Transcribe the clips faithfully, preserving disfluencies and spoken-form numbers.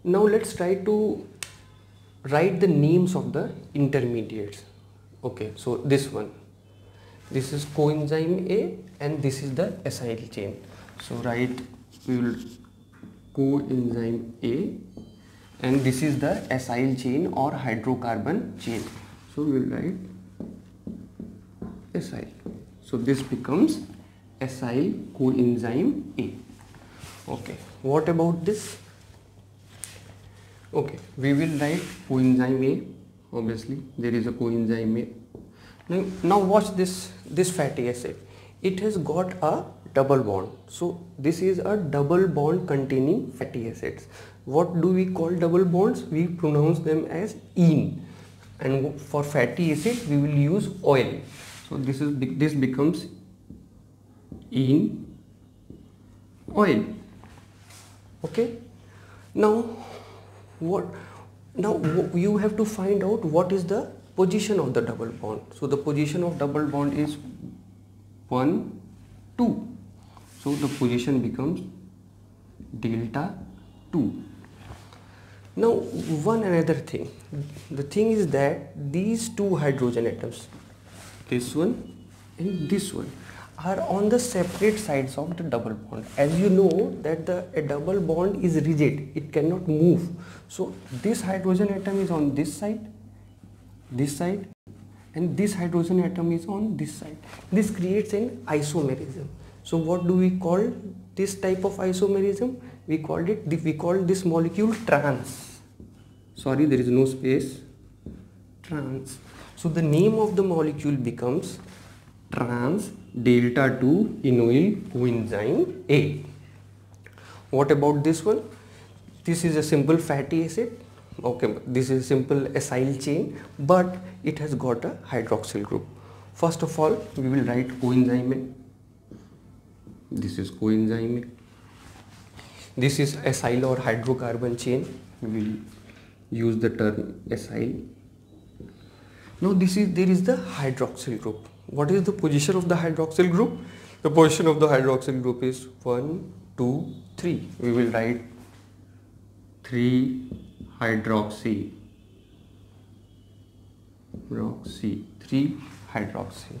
Now let's try to write the names of the intermediates. Okay, so this one, this is coenzyme A and this is the acyl chain. So write, we will coenzyme A and this is the acyl chain or hydrocarbon chain. So we will write acyl. So this becomes acyl coenzyme A. Okay, what about this? Okay, we will write coenzyme A. Obviously there is a coenzyme A. Now, now watch this this fatty acid. It has got a double bond. So this is a double bond containing fatty acids. What do we call double bonds? We pronounce them as ene. And for fatty acid we will use oil. So this is this becomes ene oil. Okay. Now what? Now you have to find out what is the position of the double bond. So the position of double bond is one, two. So the position becomes delta two. Now one another thing. The thing is that these two hydrogen atoms, this one and this one, are on the separate sides of the double bond. As you know that the a double bond is rigid, it cannot move. So this hydrogen atom is on this side, this side, and this hydrogen atom is on this side. This creates an isomerism. So what do we call this type of isomerism? We called it we call this molecule trans. Sorry, there is no space. Trans. So the name of the molecule becomes trans delta two enoyl coenzyme A. What about this one? This is a simple fatty acid. Okay, this is a simple acyl chain, but it has got a hydroxyl group. First of all, we will write coenzyme A. This is coenzyme A. This is acyl or hydrocarbon chain. We will use the term acyl. Now this is there is the hydroxyl group. What is the position of the hydroxyl group? The position of the hydroxyl group is one, two, three. We will write three hydroxy, hydroxy, three hydroxy.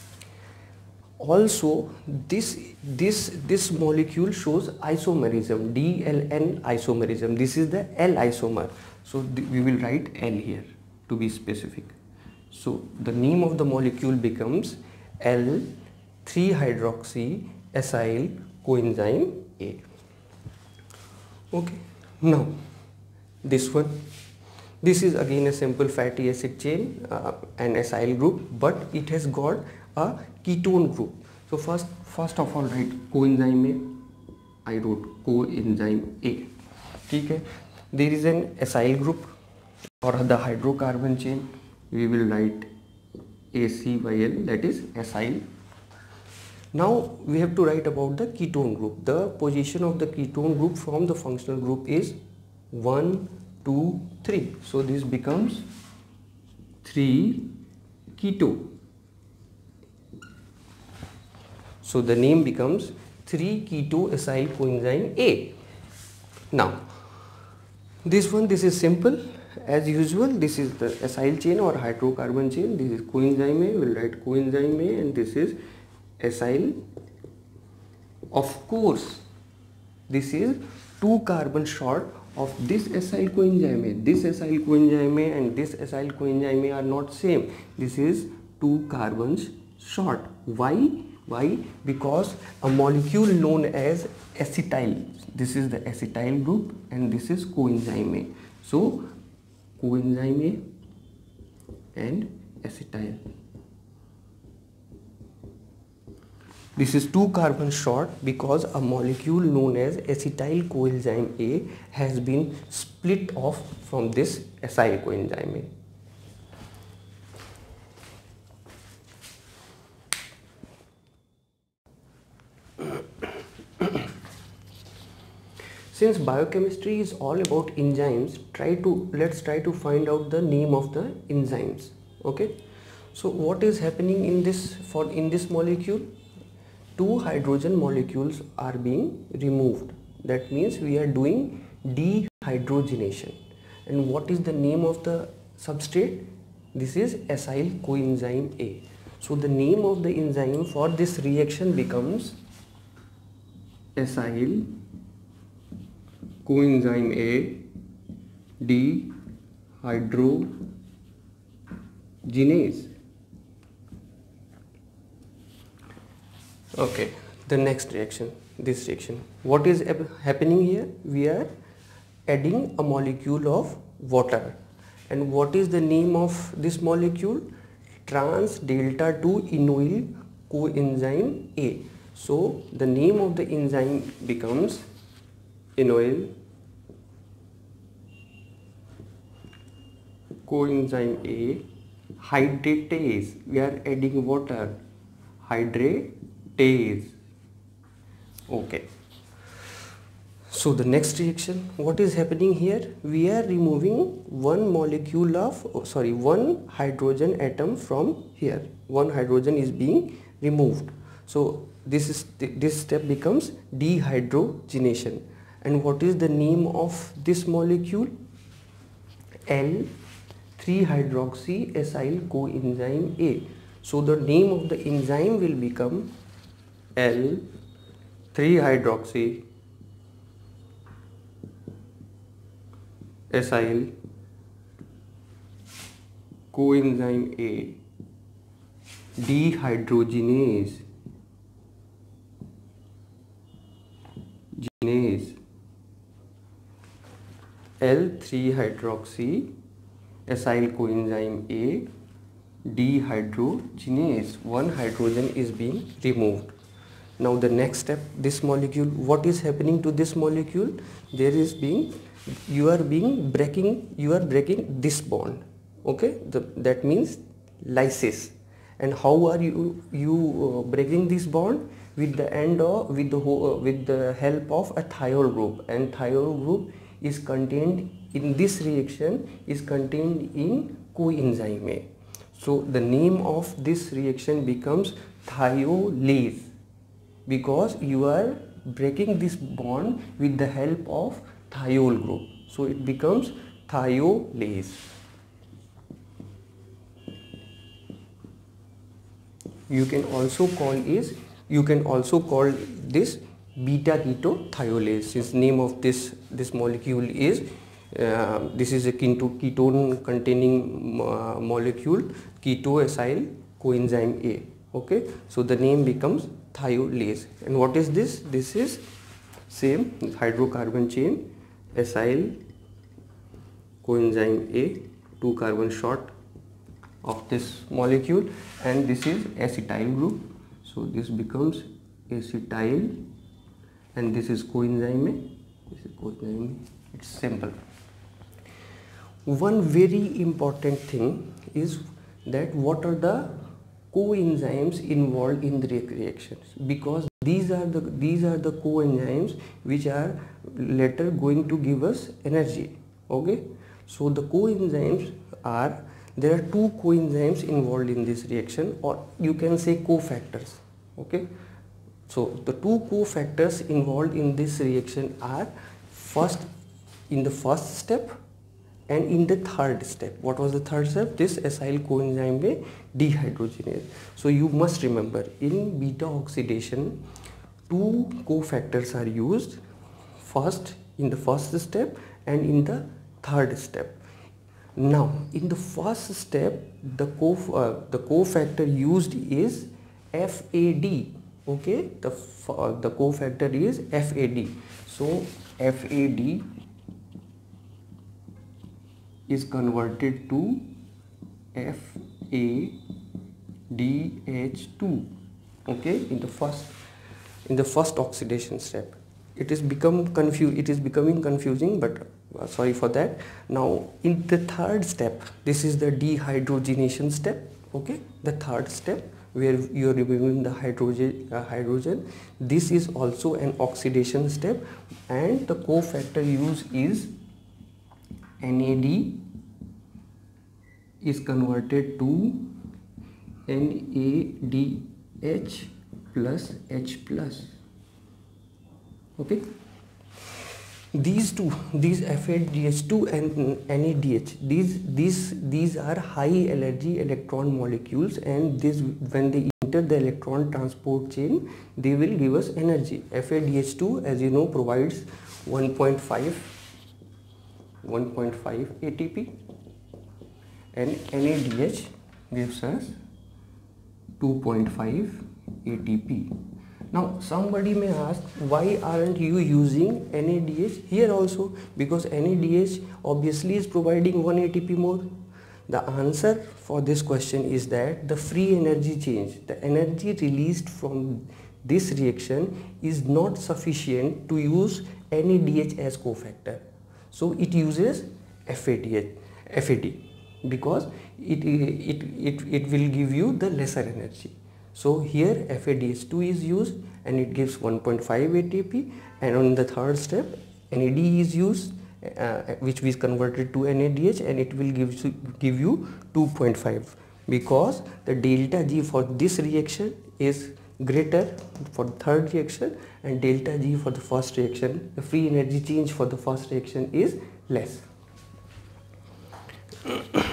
Also, this this this molecule shows isomerism, D L N isomerism. This is the L isomer. So we will write L here to be specific. So the name of the molecule becomes L three hydroxy acyl coenzyme A. Okay. Now this one, this is again a simple fatty acid chain, uh, an acyl group, but it has got a ketone group. So first first of all write coenzyme A. I wrote coenzyme A. Okay. There is an acyl group or the hydrocarbon chain. We will write A C Y L, that is acyl. Now we have to write about the ketone group. The position of the ketone group from the functional group is one, two, three. So this becomes three keto. So the name becomes three keto acyl coenzyme A. Now this one, this is simple. As usual, this is the acyl chain or hydrocarbon chain. This is coenzyme A. We'll write coenzyme A, and this is acyl. Of course, this is two carbon short of this acyl coenzyme A. This acyl coenzyme A and this acyl coenzyme A are not same. This is two carbons short. Why? Why? Because a molecule known as acetyl. This is the acetyl group and this is coenzyme A. So coenzyme A and acetyl. This is two carbon short because a molecule known as acetyl coenzyme A has been split off from this acyl coenzyme A. Since biochemistry is all about enzymes, try to let's try to find out the name of the enzymes. Okay, so what is happening in this for in this molecule? Two hydrogen molecules are being removed. That means we are doing dehydrogenation. dehydrogenation. And what is the name of the substrate? This is acyl coenzyme A. So the name of the enzyme for this reaction becomes acyl coenzyme A dehydrogenase. Okay, the next reaction, this reaction. What is happening here? We are adding a molecule of water. And what is the name of this molecule? Trans delta two enoyl coenzyme A. So the name of the enzyme becomes enoyl coenzyme A hydratase. We are adding water. Hydratase. Okay. So the next reaction, what is happening here? We are removing one molecule of, oh, sorry, one hydrogen atom from here. One hydrogen is being removed. So this is this step becomes dehydrogenation. And what is the name of this molecule? L three hydroxy acyl coenzyme A. So the name of the enzyme will become L three hydroxy acyl coenzyme A dehydrogenase. Genase. L three hydroxy acyl coenzyme A dehydrogenase. One hydrogen is being removed. Now the next step, this molecule, what is happening to this molecule? There is being, you are being breaking, you are breaking this bond. Okay, the, that means lysis. And how are you you uh, breaking this bond? With the end of with the uh, with the help of a thiol group. And thiol group is contained in this reaction is contained in coenzyme A. So the name of this reaction becomes thiolase, because you are breaking this bond with the help of thiol group. So it becomes thiolase. You can also call is you can also call this beta keto thiolase, since name of this this molecule is uh, this is a keto ketone containing uh, molecule, keto acyl coenzyme A. Okay, so the name becomes thiolase. And what is this? This is same hydrocarbon chain, acyl coenzyme A, two carbon short of this molecule, and this is acetyl group. So this becomes acetyl, and this is coenzyme A. This is coenzyme A. It's simple. One very important thing is that what are the coenzymes involved in the reactions, because these are the these are the coenzymes which are later going to give us energy. Okay, so the coenzymes are, there are two coenzymes involved in this reaction, or you can say cofactors. Okay, so the two cofactors involved in this reaction are first in the first step and in the third step. What was the third step? This acyl coenzyme A dehydrogenase. So you must remember, in beta oxidation two cofactors are used, first in the first step and in the third step. Now in the first step the co uh, the cofactor used is F A D. Okay, the uh, the cofactor is F A D. So F A D is converted to F A D H two. Okay, in the first in the first oxidation step. It is become confused. It is becoming confusing, but uh, sorry for that. Now in the third step, this is the dehydrogenation step. Okay, the third step where you are removing the hydrogen. Uh, hydrogen. This is also an oxidation step, and the cofactor used is N A D is converted to N A D H plus H plus. Okay, these two, these F A D H two and N A D H, these these these are high energy electron molecules, and this, when they enter the electron transport chain, they will give us energy. F A D H two, as you know, provides one point five A T P, and N A D H gives us two point five A T P. Now somebody may ask, why aren't you using N A D H here also? Because N A D H obviously is providing one A T P more. The answer for this question is that the free energy change, the energy released from this reaction, is not sufficient to use N A D H as cofactor. So it uses F A D H, F A D, because it, it, it, it will give you the lesser energy. So here F A D H two is used and it gives one point five A T P, and on the third step N A D is used, uh, which we converted to N A D H, and it will give, give you two point five, because the delta G for this reaction is greater for the third reaction, and delta G for the first reaction, the free energy change for the first reaction, is less.